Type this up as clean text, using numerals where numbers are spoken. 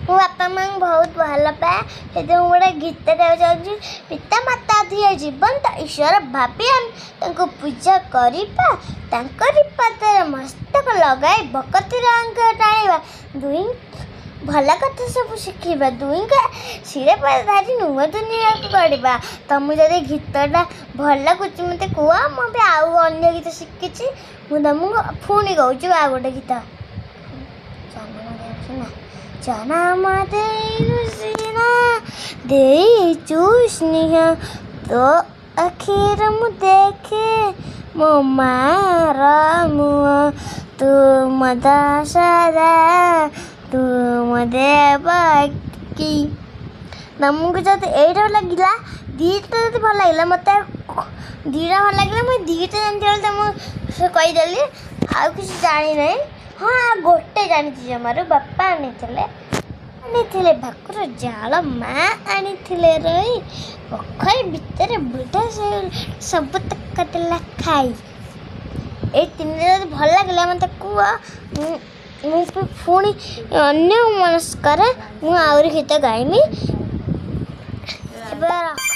मो बापा माँ बहुत भल पाए से गोटे गीत गाँव पिता माता दिए जीवन तो ईश्वर भाभी आम पूजा करवा पादर मस्तक लगाई भक्ति रंग टाणा दुई भल कथा सब शिखा दुई सिरे धारी नुह दुनिया को गढ़ा तुम गीतटा भल लगुच मत कह मुझे आउ अन्य गीत शिखी मुझे पुणी गाँच आ गोटे गीत जन्म स्नेह तो आखिर मु देखे मो मार मुह तुम दशरा तुम देवकी तुमको जब यही लगे दीटा जो भल लगे मत दीटा भल लगे मुझे दीटा जानती तुम कहीदेली आउ कि जानी ना हाँ गोटे जानी जमार बापा आनी भाकुर जाल माँ आनी रही पोखरी भितर बुढ़ा सब तक खाई ये तीन भल लगे मत कह पुणी अन्य मनस्कार मुझे गीत गायमी।